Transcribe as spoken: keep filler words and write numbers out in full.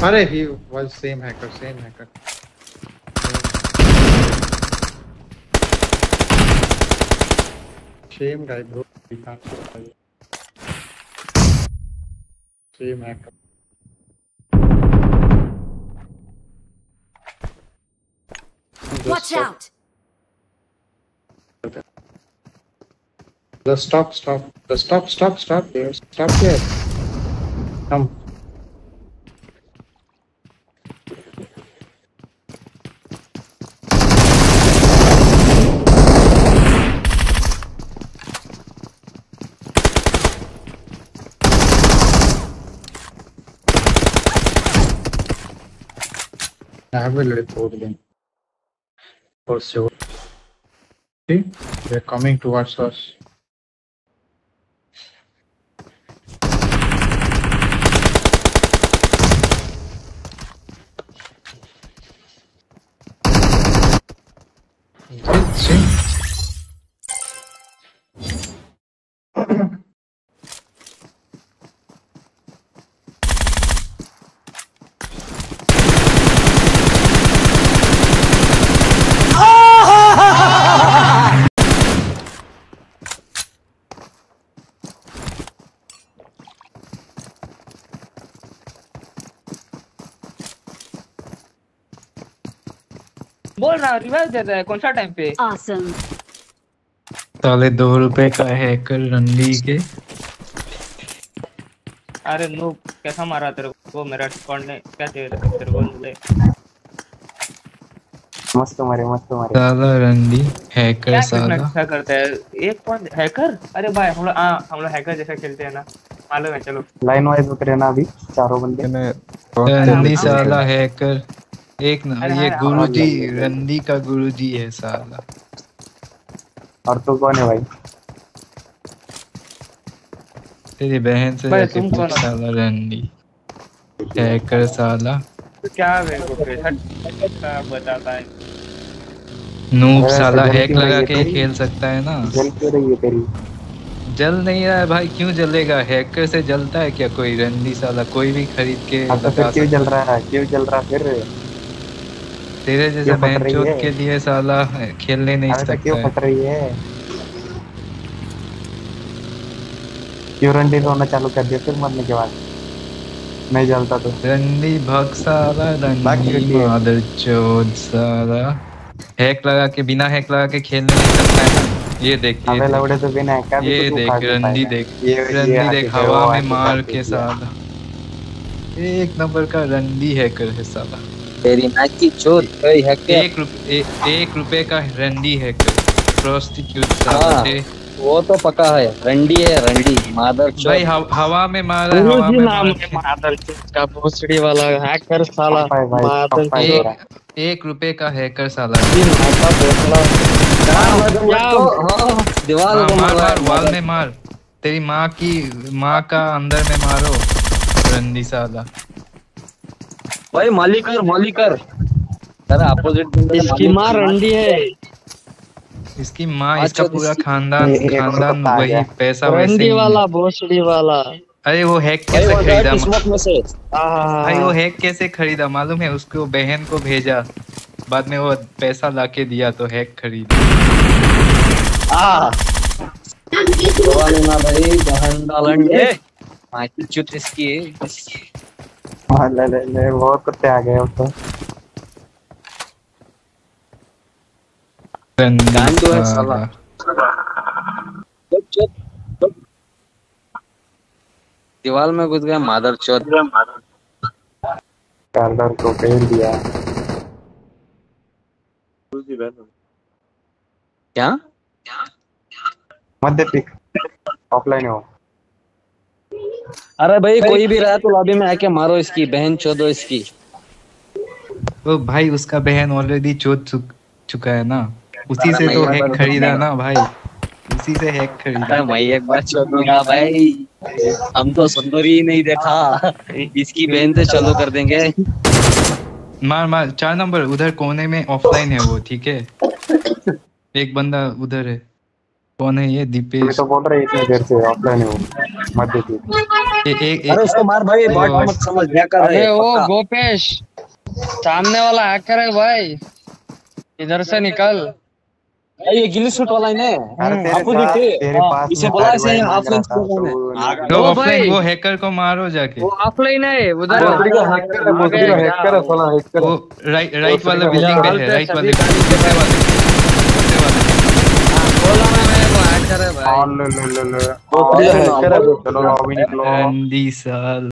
अरे he was same hacker, same hacker. Same guy, bro. We can't survive. Same hacker. Just Watch stop. out! Just stop, stop. Just stop, stop, stop there. Stop there. Come. I will report them for sure. See, they're coming towards us. See, see. बोल रहा revive देता है कौन सा time पे? Awesome. साले दो रुपए का हैकर रंडी के। अरे नो कैसा मारा तेरे को मेरा स्क्वाड ने? क्या तेरे तेरे को मिले? मस्त मारे मस्त मारे। साला रंडी हैकर क्या साला। कितना अच्छा करता है एक पॉइंट हैकर। अरे भाई हम लोग हाँ हम लोग हैकर जैसा खेलते हैं ना मालूम है। चलो लाइन वाइज उतरे ना अभी चारों बंदे। रंडी साला हैकर एक ना अरे ये हाँ, गुरुजी रंडी का गुरुजी है साला। और तू कौन है भाई? तेरी बहन से भाई, जाके तुम पूछ कौन हो? साला रंडी हैकर साला। तो क्या मेरे को फिर हट क्या बताता है? नूब अरे साला जल हैक क्यों लगा रही है के ही तेरी? खेल सकता है ना। जल क्यों रही है तेरी? जल नहीं रहा है भाई। क्यों जलेगा? हैकर से जलता है क्या कोई? रंडी साला कोई भी खरीद के हाँ तो लगा फिर क्यों सकता जल रहा है? क्यों जल रहा फिर? है। तेरे जैसे क्यों फट बहन रही चोद है? के लिए साला खेलने नहीं अरे तो सकता क्यों है। फट रही है? क्यों रंडी रोना चालू कर दिया फिर मरने के बाद? नहीं जलता तो रंडी भग साला बाकी रंडी रखी है। मादर चोद साला। हैक लगा के बिना हैक लगा के खेलने नहीं सकता है ना। ये देख ये अबे देख, लौड़े तो बिना है क्या भी ये तो तू देख काट नहीं रंडी पाएगा। देख ये ये रंडी आके देख है, वो हवा में आके मार काट के दिया। साला। एक नंबर का रंडी हैकर है साला। तेरी नाक की चोट भाई है क्या? एक रुपए ए, एक रुपए का रंडी हैकर प्रोस्टिट्यूट साला। हाँ। ते- वो तो पका है रंडी है रंडी मादर चोट। भाई हव, हवा में मारा है, हवा गुरुजी में नाम मार है के। मादर का भोसड़ी वाला हैकर साला भाई भाई मादर भाई चोद। एक एक रुपए का हैकर साला। ये नाका भोसड़ा हाँ, दीवार हाँ, को मार मारा मार है, वाल मादर। में मार। तेरी माँ की माँ का अंदर में मारो रंडी साला। भाई मालिकर मालिकर तेरा अपोजिट इसकी माँ रंडी है। इसकी माँ हाँ, इसका चोद पूरा इसकी- खानदान एक- एक खानदान कुत्ता आ वही गया। पैसा वैसे रंडी ही वाला है। भोसड़ी वाला। अरे वो हैक भाई कैसे वो गया खरीदा? किस्मत में से। भाई वो हैक कैसे खरीदा मालूम है? उसको बहन को भेजा, बाद में वो पैसा लाके दिया तो हैक खरीदा। ना भाई बहन डालेंगे माँ की चोट इसकी। हाँ, ले ले ले बहुत कुत्ते आ गए अब तो। रंडी गांडू है साला। चोट चोट चोट। दीवार में घुस गया मादर चोट। कार्डर को फेल दिया। क्या? मध्य पिक ऑफलाइन हो। अरे भाई कोई भी रहा तो लॉबी में आके मारो इसकी बहन चोदो इसकी। तो भाई उसका बहन ऑलरेडी चोद चुक, चुका है ना। उसी से तो हैक खरीदा ना भाई। उसी से हैक खरीदा। अरे मैं एक बार चोदूंगा भाई। हम तो सुंदरी ही नहीं देखा। इसकी बहन से चालू कर देंगे। मार मार चार नंबर उधर कोने में ऑफलाइन है वो। ठीक है एक बंदा उधर है। कौन है ये ये दीपेश? तो बोल रहे हैं इतने देर से ऑफलाइन हूँ मध्य की। ए, ए, ए, अरे उसको मार भाई, बॉट मत समझ, हैकर अरे है वो पक्का। गोपेश सामने वाला हैकर है भाई, इधर से निकल। ये गिल्ली शूट वाला ही है। अरे तेरे आपको साथ दिखे? तेरे हाँ, पास इसे में बोला तारी ऐसे भाई मांग ऑफलाइन रहा था, स्कोर है। तो आ गया। वो ओ ऑफलाइन भाई। वो हैकर को मारो जाके। वो ऑफलाइन है उधर। भोसड़ी का हैकर है, भोसड़ी का हैकर है, साला हैकर वो है। राइट राइट वाले वो बिल्डिंग पे हॉल है, पे राइट सभी वाले गाड़ी के दूसरे वाले दूसरे वाले। बोला ना मैं, वो हैकर है भाई। हाँ, ले ले ले ले। भोसड़ी का हैकर है, चलो लॉबी निकलो। अंडी साल